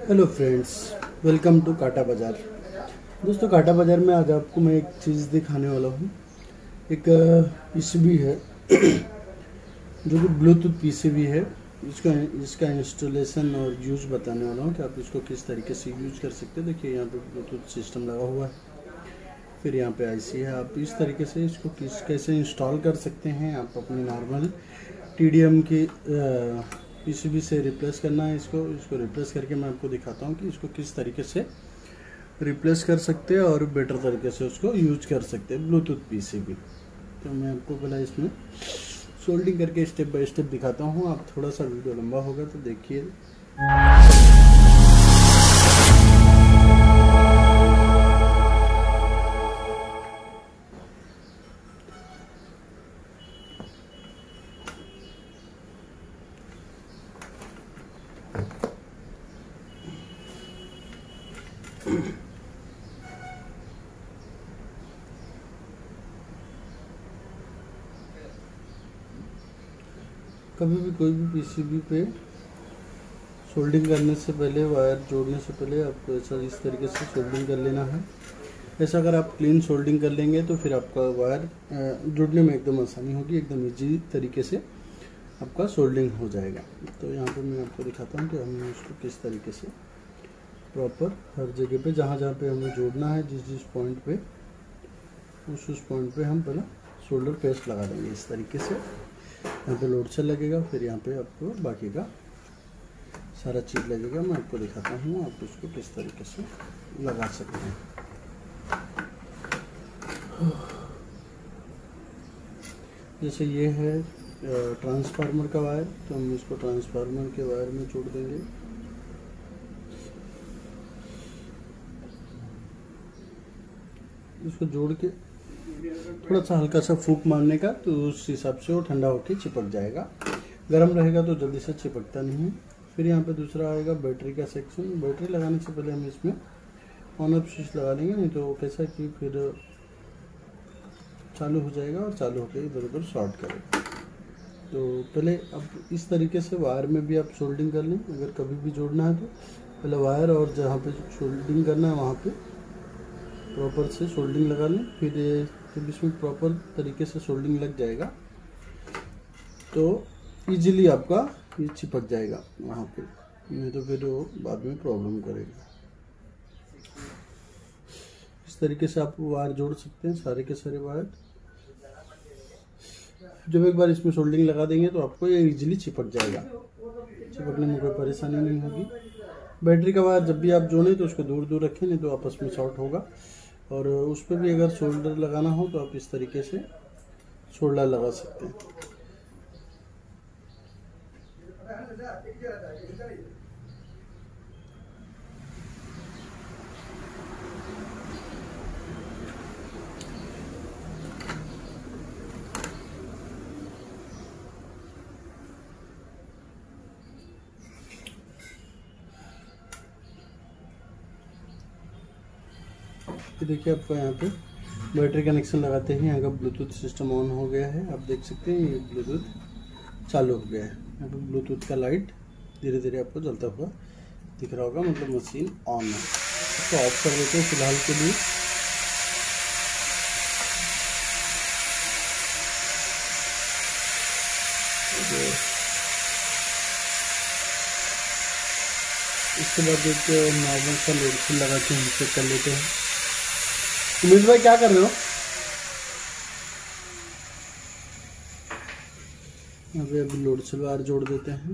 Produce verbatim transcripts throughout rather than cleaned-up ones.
Hello friends, welcome to काटा बाज़ार। दोस्तों, काटा बाज़ार में आज आपको मैं एक चीज़ दिखाने वाला हूँ। एक पीसीबी है जो कि ब्लूटूथ पीसीबी है। इसका इसका इंस्टॉलेशन और यूज़ बताने वाला हूँ कि आप इसको किस तरीके से यूज़ कर सकते हैं। देखिए, यहाँ पे ब्लूटूथ सिस्टम लगा हुआ है, फिर यहाँ पे आईसी है। आप इस तरीके से इसको किस कैसे इंस्टॉल कर सकते हैं। आप अपनी नॉर्मल टीडीएम की पीसीबी से रिप्लेस करना है इसको इसको रिप्लेस करके मैं आपको दिखाता हूँ कि इसको किस तरीके से रिप्लेस कर सकते हैं और बेटर तरीके से उसको यूज कर सकते हैं ब्लूटूथ पीसीबी। तो मैं आपको पहला इसमें सोल्डिंग करके स्टेप बाय स्टेप दिखाता हूँ। आप थोड़ा सा वीडियो लंबा होगा तो देखिए। कभी भी कोई भी पीसीबी पे सोल्डिंग करने से पहले, वायर जोड़ने से पहले आपको ऐसा इस तरीके से सोल्डिंग कर लेना है। ऐसा अगर आप क्लीन सोल्डिंग कर लेंगे तो फिर आपका वायर जोड़ने में एकदम आसानी होगी, एकदम इजी तरीके से आपका सोल्डिंग हो जाएगा। तो यहाँ पे मैं आपको दिखाता हूँ कि हमें उसको किस तरीके से प्रॉपर हर जगह पे जहाँ जहाँ पे हमें जोड़ना है, जिस जिस पॉइंट पे, उस उस पॉइंट पे हम पहले शोल्डर पेस्ट लगा देंगे इस तरीके से। यहाँ पे लोड सेल लगेगा, फिर यहाँ पे आपको बाकी का सारा चीज़ लगेगा। मैं आपको दिखाता हूँ आप इसको किस तरीके से लगा सकते हैं। जैसे ये है ट्रांसफार्मर का वायर, तो हम इसको ट्रांसफार्मर के वायर में जोड़ देंगे। इसको जोड़ के थोड़ा सा हल्का सा फूंक मारने का, तो उस हिसाब से वो ठंडा होकर चिपक जाएगा। गर्म रहेगा तो जल्दी से चिपकता नहीं है। फिर यहाँ पे दूसरा आएगा बैटरी का सेक्शन। बैटरी लगाने से पहले हम इसमें ऑन ऑफ स्विच लगा देंगे, नहीं तो कैसा कि फिर चालू हो जाएगा और चालू होकर इधर उधर शॉर्ट करेगा। तो पहले अब इस तरीके से वायर में भी आप सोल्डिंग कर लें। अगर कभी भी जोड़ना है तो पहले वायर और जहाँ पे सोल्डिंग करना है वहाँ पे प्रॉपर से सोल्डिंग लगा लें। फिर जब इसमें प्रॉपर तरीके से सोल्डिंग लग जाएगा तो इजीली आपका ये चिपक जाएगा वहाँ पे, नहीं तो फिर वो बाद में प्रॉब्लम करेगा। इस तरीके से आप वायर जोड़ सकते हैं, सारे के सारे वायर। जब एक बार इसमें सोल्डिंग लगा देंगे तो आपको ये इजीली चिपक जाएगा, चिपकने में कोई परेशानी नहीं होगी। बैटरी का वायर जब भी आप जोड़ें तो उसको दूर दूर रखें, नहीं तो आपस में शॉर्ट होगा। और उस पर भी अगर शोल्डर लगाना हो तो आप इस तरीके से शोल्डर लगा सकते हैं। देखिए, आपका यहाँ पे बैटरी कनेक्शन लगाते ही यहाँ का ब्लूटूथ सिस्टम ऑन हो गया है। आप देख सकते हैं ये ब्लूटूथ चालू हो गया है। यहाँ पे ब्लूटूथ का लाइट धीरे धीरे आपको जलता हुआ दिख रहा होगा, मतलब मशीन ऑन है। इसको ऑफ कर देते हैं फिलहाल के लिए। इसके बाद एक नॉर्मल सा लोड सेल लगा के हम चेक कर लेते हैं। उमेश भाई क्या कर रहे हो? यहाँ पे अभी लोड सेल वायर जोड़ देते हैं।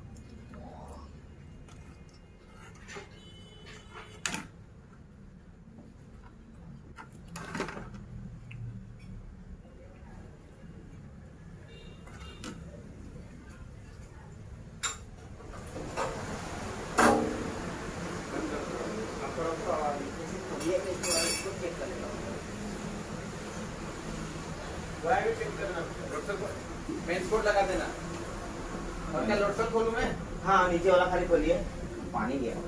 मेन स्पोर्ट लगा देना। और क्या लोड सेल खोलूं मैं? हाँ, नीचे वाला खाली खोलिए, पानी गया।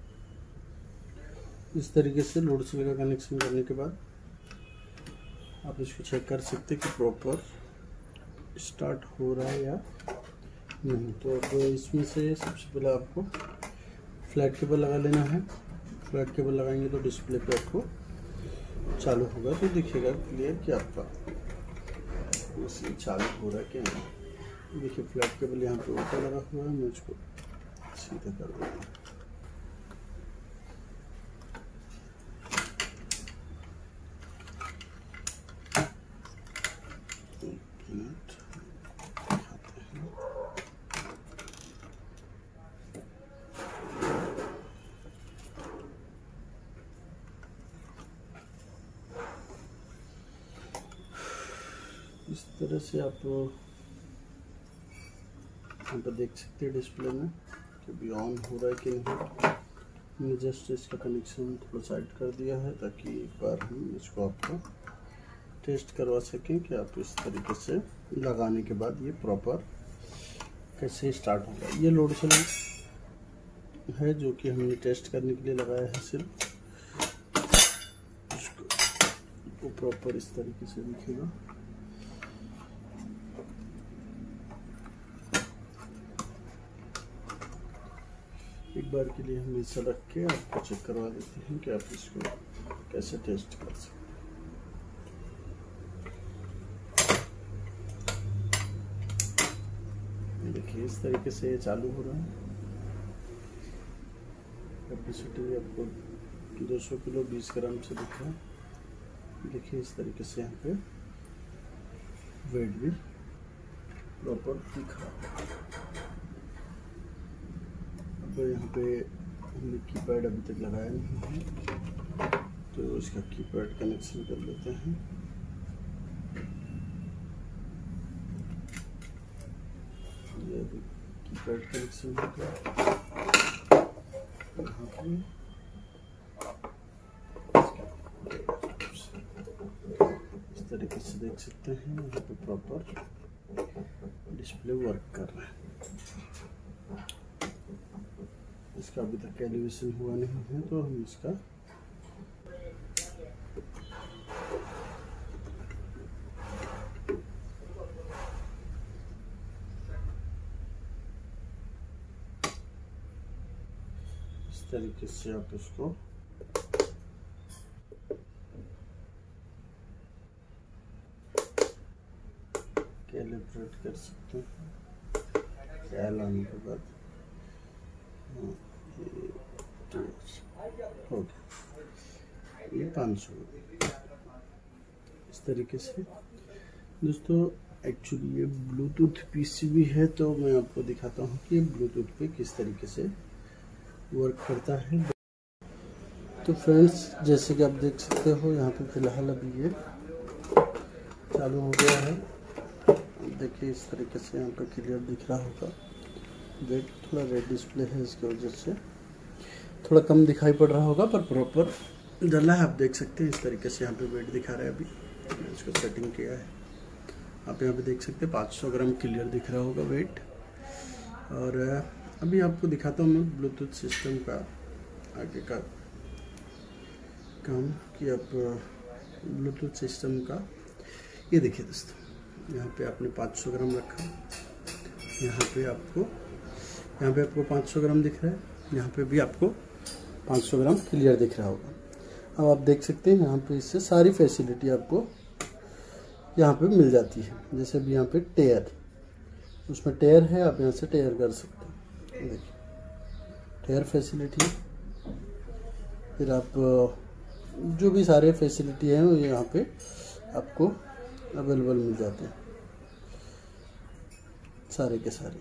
इस तरीके से लोड सेल का कनेक्शन करने के बाद आप इसको चेक कर सकते हैं कि प्रॉपर स्टार्ट हो रहा है या नहीं। तो अब इसमें से सबसे पहले आपको फ्लैट केबल लगा लेना है। फ्लैट केबल लगाएंगे तो डिस्प्ले पे आपको चालू होगा, तो दिखेगा क्लियर कि आपका मशीन चालू हो रहा है क्या नहीं। देखिए फ्लैट केबल यहाँ पे ऊपर लगा हुआ है, मैं इसको सीधा कर दूँगा। इस तरह से आप यहाँ पर देख सकते हैं डिस्प्ले में कि अभी ऑन हो रहा है कि नहीं। मैंने जस्ट इसका कनेक्शन थोड़ा साइड कर दिया है ताकि एक बार हम इसको आपको टेस्ट करवा सकें कि आप इस तरीके से लगाने के बाद ये प्रॉपर कैसे स्टार्ट होगा। ये लोड सेल है जो कि हमने टेस्ट करने के लिए लगाया है सिर्फ। इसको प्रॉपर इस तरीके से दिखेगा। एक बार के लिए हम इसे रख के आपको चेक करवा देते हैं कि आप इसको कैसे टेस्ट कर सकते हैं। देखिए इस तरीके से ये चालू हो रहा है। कैपेसिटी आपको दो सौ किलो बीस ग्राम से दिख रहा है। देखिए इस तरीके से यहाँ पे वेट भी प्रॉपर दिख रहा है। तो यहाँ पे हमने कीपैड अभी तक लगाया नहीं है, तो इसका कीपैड कनेक्शन कर लेते हैं। ये अभी कीपैड कनेक्शन हो गया। यहाँ पे इस तरीके से देख सकते हैं यहाँ पे प्रॉपर डिस्प्ले वर्क कर रहा है। इसका अभी तक एलिवेशन हुआ नहीं है, तो हम इसका इस तरीके से आप इसको कैलिब्रेट कर सकते हैं। ख्याल आने के बाद हो गया ये पाँच सौ। इस तरीके से दोस्तों एक्चुअली ये ब्लूटूथ पीसीबी है, तो मैं आपको दिखाता हूँ कि ब्लूटूथ पे किस तरीके से वर्क करता है। तो फ्रेंड्स जैसे कि आप देख सकते हो यहाँ पे फ़िलहाल अभी ये चालू हो गया है। देखिए इस तरीके से यहाँ पे क्लियर दिख रहा होगा। वेट थोड़ा रेड डिस्प्ले है, इसकी वजह से थोड़ा कम दिखाई पड़ रहा होगा, पर प्रॉपर डला है। आप देख सकते हैं इस तरीके से यहाँ पे वेट दिखा रहा है। अभी मैंने इसको सेटिंग किया है। आप यहाँ पे देख सकते हैं पाँच सौ ग्राम क्लियर दिख रहा होगा वेट। और अभी आपको दिखाता हूँ मैं ब्लूटूथ सिस्टम का आगे का काम कि आप ब्लूटूथ सिस्टम का ये देखिए दोस्तों, यहाँ पे आपने पाँच सौ ग्राम रखा। यहाँ पे आपको यहाँ पे आपको पाँच सौ ग्राम दिख रहा है, यहाँ पे भी आपको पाँच सौ ग्राम क्लियर दिख रहा होगा। अब आप देख सकते हैं यहाँ पे इससे सारी फैसिलिटी आपको यहाँ पे मिल जाती है। जैसे अभी यहाँ पे टेयर, उसमें टेयर है, आप यहाँ से टेयर कर सकते हैं। देखिए टेयर फैसिलिटी, फिर आप जो भी सारे फैसिलिटी हैं वो यहाँ पे आपको अवेलेबल मिल जाते हैं सारे के सारे।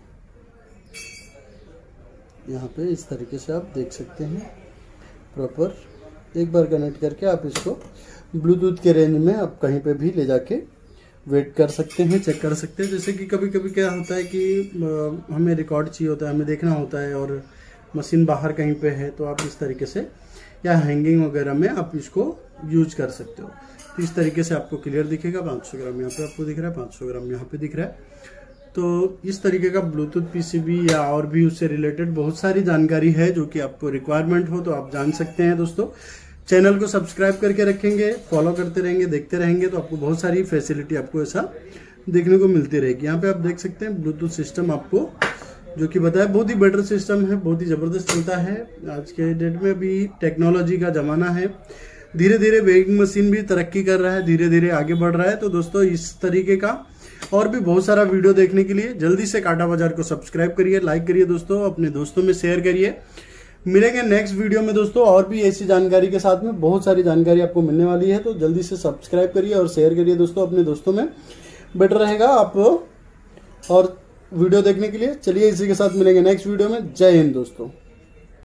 यहाँ पे इस तरीके से आप देख सकते हैं प्रॉपर। एक बार कनेक्ट करके आप इसको ब्लूटूथ के रेंज में आप कहीं पे भी ले जाके वेट कर सकते हैं, चेक कर सकते हैं। जैसे कि कभी कभी क्या होता है कि हमें रिकॉर्ड चाहिए होता है, हमें देखना होता है और मशीन बाहर कहीं पे है, तो आप इस तरीके से या हैंगिंग वगैरह में आप इसको यूज कर सकते हो। तो इस तरीके से आपको क्लियर दिखेगा। पाँच सौ ग्राम यहाँ पे आपको दिख रहा है, पाँच सौ ग्राम यहाँ पे दिख रहा है। तो इस तरीके का ब्लूटूथ पीसीबी या और भी उससे रिलेटेड बहुत सारी जानकारी है जो कि आपको रिक्वायरमेंट हो तो आप जान सकते हैं दोस्तों। चैनल को सब्सक्राइब करके रखेंगे, फॉलो करते रहेंगे, देखते रहेंगे तो आपको बहुत सारी फैसिलिटी आपको ऐसा देखने को मिलती रहेगी। यहाँ पे आप देख सकते हैं ब्लूटूथ सिस्टम आपको जो कि बताया बहुत ही बेटर सिस्टम है, बहुत ही ज़बरदस्त चलता है। आज के डेट में भी टेक्नोलॉजी का ज़माना है, धीरे धीरे वेइंग मशीन भी तरक्की कर रहा है, धीरे धीरे आगे बढ़ रहा है। तो दोस्तों इस तरीके का और भी बहुत सारा वीडियो देखने के लिए जल्दी से कांटा बाजार को सब्सक्राइब करिए, लाइक करिए दोस्तों, अपने दोस्तों में शेयर करिए। मिलेंगे नेक्स्ट वीडियो में दोस्तों और भी ऐसी जानकारी के साथ में, बहुत सारी जानकारी आपको मिलने वाली है। तो जल्दी से सब्सक्राइब करिए और शेयर करिए दोस्तों अपने दोस्तों में, बेटर रहेगा आप और वीडियो देखने के लिए। चलिए इसी के साथ मिलेंगे नेक्स्ट वीडियो में। जय हिंद दोस्तों।